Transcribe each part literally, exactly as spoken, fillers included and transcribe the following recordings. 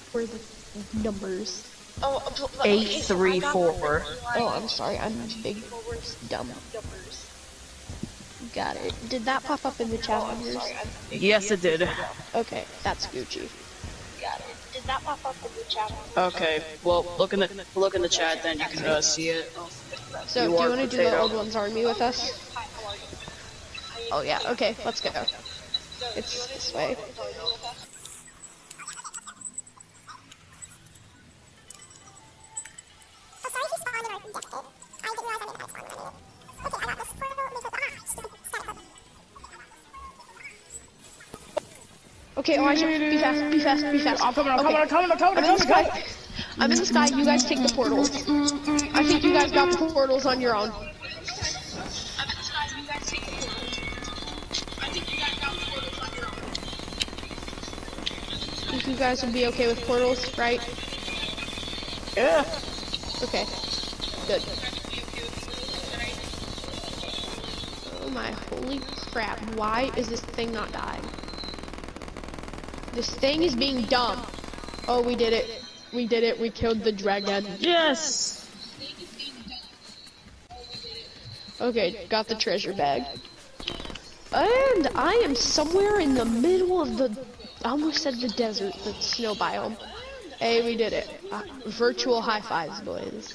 for the numbers. Oh, eight three four. Oh, I'm sorry, I'm big dumb. Got it. Did that pop up in the chat on yours? Yes, it did. Okay, that's Gucci. Got it. Did that pop up in the chat? Okay, well, look in the look in the chat, then you can uh, see it. So, You do you are want to do potato. the Old Ones Army with us? Oh yeah, okay, let's go. It's this way. Okay, Elijah, be fast, be fast, be fast. I'm coming, I'm okay. coming, I'm coming, I'm coming, I'm in the sky. I'm in the sky, you guys take the portals. I think you guys got the portals on your own. You guys would be okay with portals, right? Yeah. Okay, good. Oh my holy crap, why is this thing not dying? This thing is being dumb. Oh, we did it. We did it. We killed the dragon. Yes. Okay, got the treasure bag. And I am somewhere in the middle of the, I almost said the desert, the snow biome. Hey, we did it. Uh, virtual high fives, boys.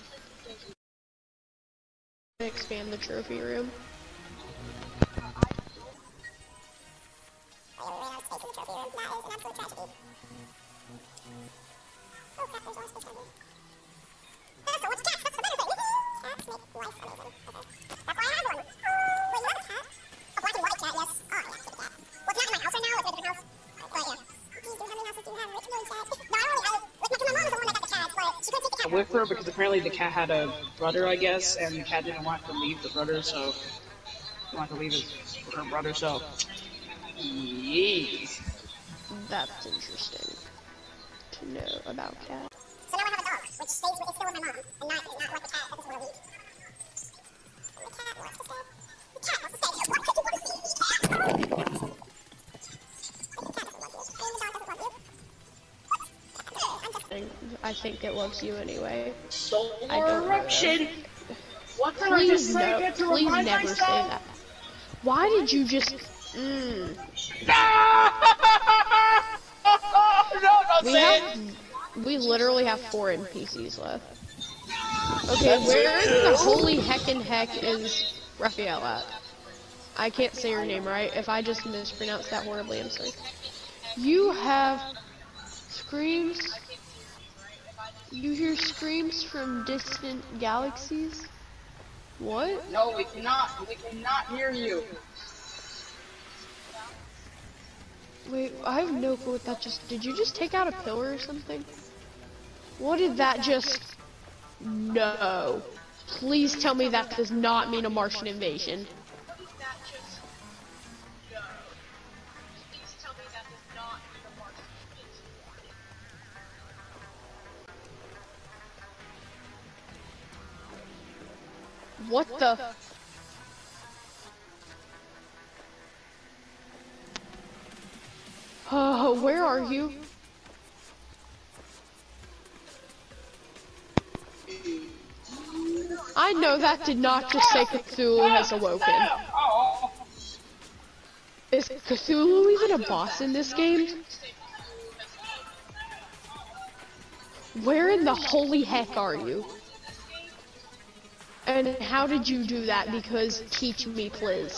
Expand the trophy room. With her because apparently the cat had a brother, I guess, and the cat didn't want to leave the brother, so he wanted to leave his her brother. So, yes. That's interesting to know about cats. So now I have a dog, which stays with, it's still with my mom, and not, not like the cat that doesn't want to leave. The cat wants to stay. The cat wants to stay. What could you want to see? The cat. The cat doesn't want you. And the dog doesn't want you. I think it loves you anyway. Solar eruption. What did I Please just say no, again to please remind never myself? say that. Why did you just? Mm. No, don't We say it. have, we literally have four N P Cs left. Okay, where in the holy heckin' heck is Raphael at? I can't say your name right. If I just mispronounce that horribly, I'm sorry. You have screams. You hear screams from distant galaxies? What? No, we cannot. We cannot hear you. Wait, I have no clue what that just. Did you just take out a pillar or something? What did that just. No. Please tell me that does not mean a Martian invasion. What the? Oh, where are you? I know that did not just say Cthulhu has awoken. Is Cthulhu even a boss in this game? Where in the holy heck are you? And how did you do that? Because teach me, please.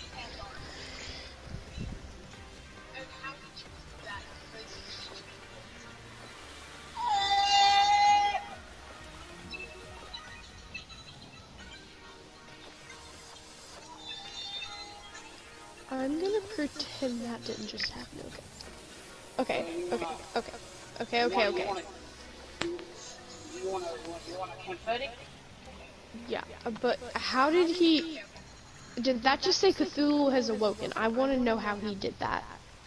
I'm gonna pretend that didn't just happen. Okay. Okay. Okay. Okay. Okay. Okay. Okay. You want to? You want a confetti? Yeah, but how did he? Did that just say Cthulhu has awoken? I want to know how he did that.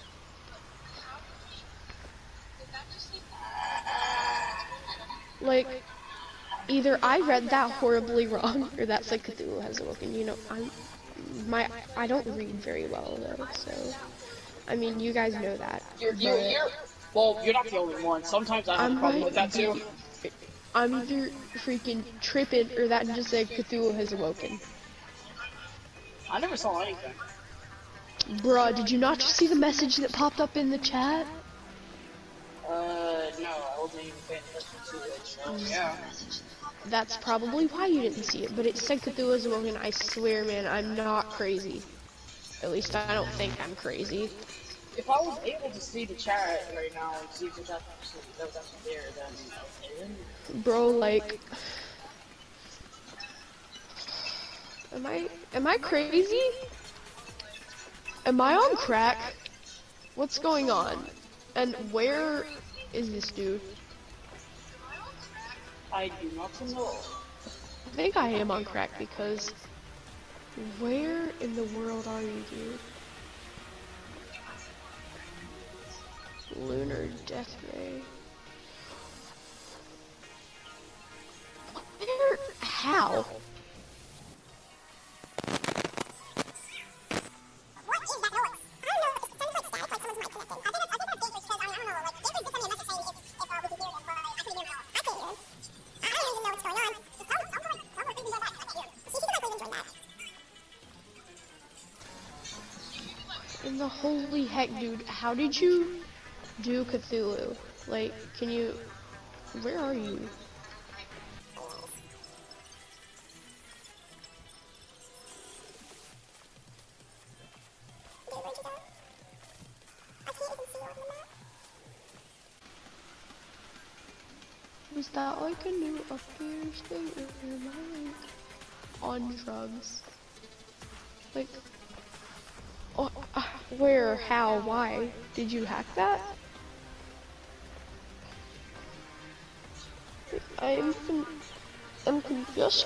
Like, either I read that horribly wrong, or that's like Cthulhu has awoken. You know, I'm my I don't read very well though, so I mean, you guys know that. You're, you're, you're, Well, you're not the only one. Sometimes I have I a problem might with that too. be- I'm either freaking tripping or that just said Cthulhu has awoken. I never saw anything. Bruh, did you not just see the message that popped up in the chat? Uh, no, I wasn't even paying attention to it, so yeah. That's probably why you didn't see it, but it said Cthulhu has awoken. I swear, man, I'm not crazy. At least I don't think I'm crazy. If I was able to see the chat right now and see if it's actually, that was actually there, then okay. Then Bro, like... Am I, am I crazy? Am I on crack? What's going on? And where is this dude? I do not know. I think I am on crack because... Where in the world are you, dude? Lunar Death Ray. Where? How? What is that noise? I don't know. It sounds like static, like someone's mic connecting. I think it's, I think it's dangerous because I, I don't know. Like, it was just sending a message saying if, if uh, we could hear them, but I couldn't hear them at all. I couldn't hear them. I, I don't even know what's going on. Just tell, tell her, tell her to do that. I can't hear them. She, she could like really enjoy that. In the holy heck, dude, how did you do Cthulhu? Like, can you... Where are you? Okay, where'd you go? I can't even see you on the map. Was that like a new upstairs thing, or am I like on drugs? Like, oh, uh, where, how, why? Did you hack that? I'm con I'm confused.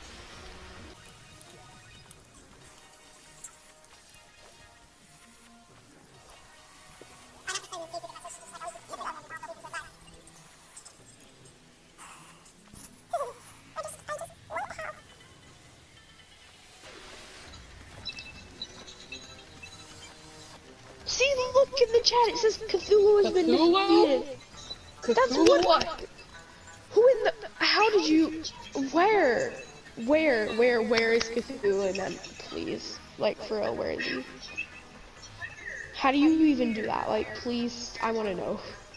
See, look in the chat. It says Cthulhu has been Cthulhu? defeated. That's what. Who in the? How did you? Where? Where? Where? Where is Cthulhu? And then, please, like for real, where is he? How do you even do that? Like, please, I want to know.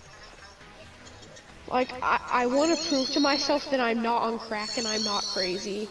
Like, I I want to prove to myself that I'm not on crack and I'm not crazy.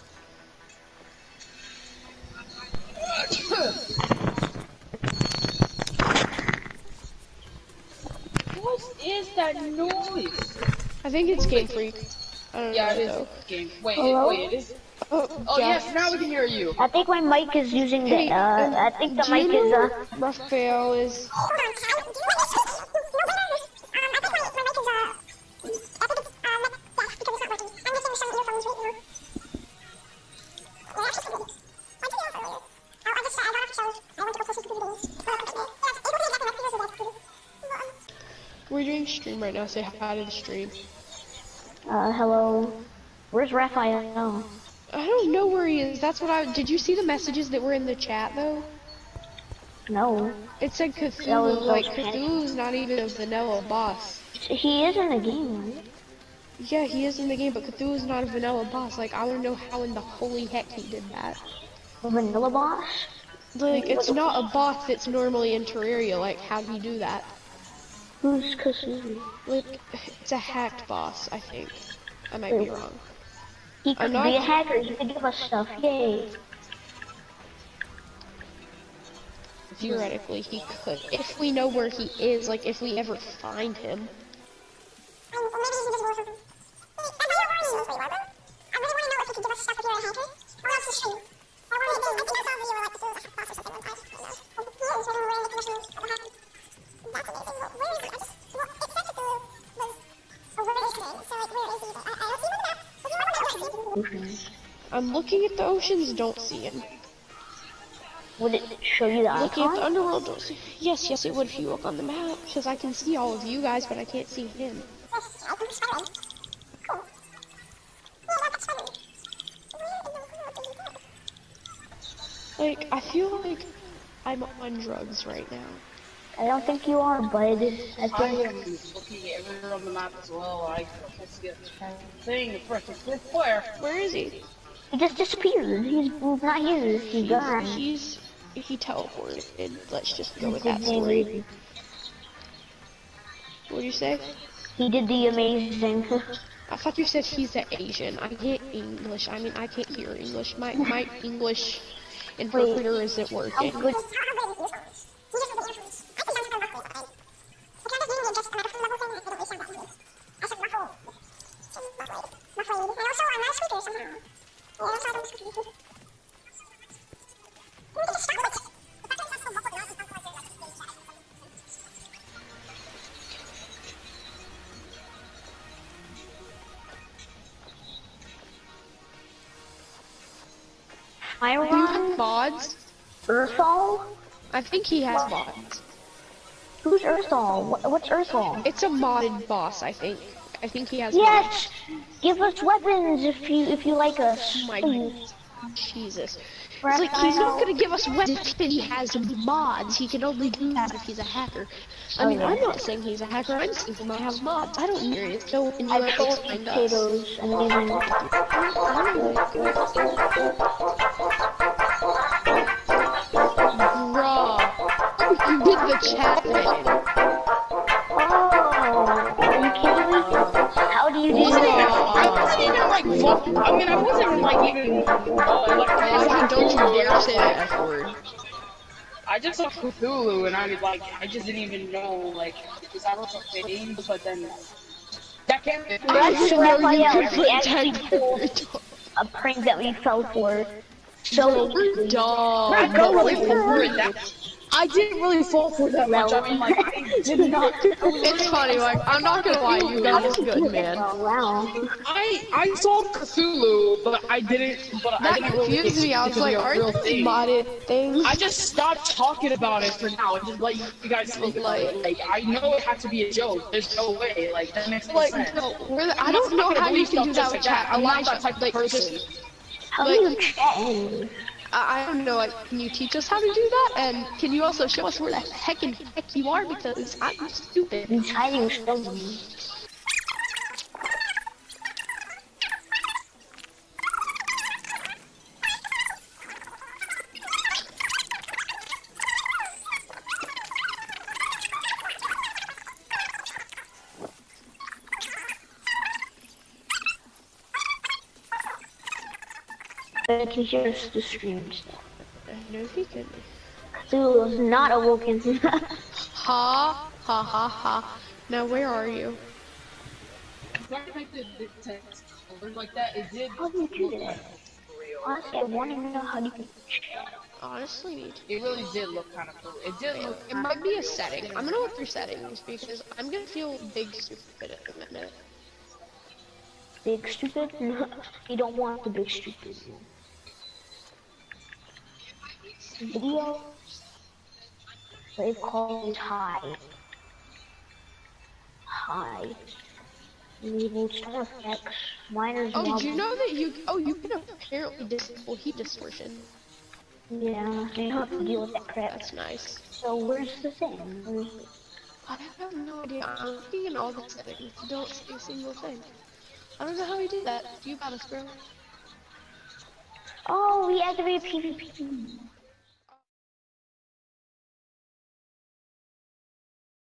What is that noise? I think it's Game Freak. I don't Yeah, know it is though. game. Wait, Hello? wait, it is. Oh, Oh Jeff. yes, now we can hear you. I think my mic is using the, Hey, uh, um, I think the do mic you is, know uh, where Raphael is. Hold on, Cal. Do you want to Um, I think my, my mic is, uh, I think it's, uh, like, yeah, because it's not working. I'm just using some earphones right now. Yeah, actually, I did. I did it earlier. Oh, I just, I got off the show. I went to go play some computer games. Well, I'm yeah, able to get back on my computer, so that's good. We're doing stream right now. Say hi to the stream. uh, hello. Where's Raphael? I don't know where he is. That's what I. Did you see the messages that were in the chat though? No. It said That was Cthulhu. Like those Cthulhu's not even a vanilla boss. He is in the game, right? Yeah, he is in the game, but Cthulhu's not a vanilla boss. Like I want to know how in the holy heck he did that. The vanilla boss? Like it's not a boss that's normally in Terraria. Like how do you do that? Who's Kasuzu? Like it's a hacked boss. I think. I might be wrong. He could I'm be not- a hacker, he could give us stuff, yay. Theoretically, he could. If we know where he is, like if we ever find him. Um, or maybe he can just roll something. Hey, am I your warning? Wait, what? I really want to know if he could give us stuff if you're a hacker. Or else the stream. I want to I think I saw a video where, like, this was a hack boss or something one time. I don't know. And he is running around the commission of the hack. That's amazing. Well, where is he? I just, well, it said that the was a word is today, so, like, where is he? But I, I don't see him in the map. If you want to know where he is. I'm looking at the oceans, don't see him. Would it show you the Looking at the icon? underworld, don't see. Yes, yes, it would if you look on the map, because I can see all of you guys, but I can't see him. Yes, I think Spider-Man. Cool. Yeah, that's Spider-Man. Where in the world did he go? Like, I feel like I'm on drugs right now. I don't think you are, bud. I I think am looking everywhere on the map as well. I can't see a thing. The first fifth player. Where is he? he just disappeared. He's not here. He's gone. He's he teleported. Let's just go with He that did story. the- What'd you say? He did the amazing. I thought you said he's an Asian. I get English. I mean, I can't hear English. My my English interpreter isn't How working. good? Do you Iron have mods? Ursol? I think he has mods. Who's Ursol? What, what's Ursol? It's a modded boss, I think. I think he has Yes! Give us weapons if you if you like us. mods. My Please. Jesus. It's like, he's not Raphael. gonna give us weapons if he has mods. He can only do that if he's a hacker. I mean, Oh, yeah. I'm not saying he's a hacker. I'm saying he might have mods. I don't hear it. So, and you I've have to told explain to us. potatoes and leaving. Bruh. You did the chat thing. Oh, are you kidding me? How do you do Wasn't even, that? I wasn't even like fuck. I mean, I wasn't like even. Uh, like, Oh, don't you dare say the F word. I just saw Cthulhu and I was like, I just didn't even know like, is that what the thing? But then that can't be. I That's didn't know you Raphael. could We put actually tag- pulled a prank that we fell for. So We're dumb. I But don't we're really fall for it that. I didn't really fall for that much. I mean, like, I did not. It's funny, like, I'm not gonna lie, you got this good, man. Oh, wow. I I saw Cthulhu, but I didn't. But I That didn't really confused me. I was because like, of a aren't real these thing. modded things? I just stopped talking about it for now. Just let you guys think about it. Like, I know it had to be a joke. There's no way. Like, that makes no Like, sense. no, we're the, I don't know how you can do that with chat. I'm not Elijah, that type of like, person. just, How do you chat? I, I don't know, like, can you teach us how to do that? And can you also show us where the heck and heck you are? Because I'm stupid. He's hiding something. I can hear us the screams. I know he can. Cthulhu is not awoken. Ha, ha, ha, ha. Now, where are you? When I typed the the text or like that, it did How do you do look that? kind of real. Honestly, I want to know how you can chat. Honestly, me too. It really did look kind of cool. It did look. It might be a setting. I'm gonna look through settings because I'm gonna feel big stupid at the minute. Big stupid? You don't want the big stupid. Video. They've called high. High. Enable star effects. Miners. Oh, did you know that you? Oh, you can apparently disable heat distortion. Yeah, you don't have to deal with that crap. That's nice. So where's the thing? Where's it? I have no idea. I'm looking in all the settings. Don't see a single thing. I don't know how we did that. You got us, bro. Oh, we activated PvP.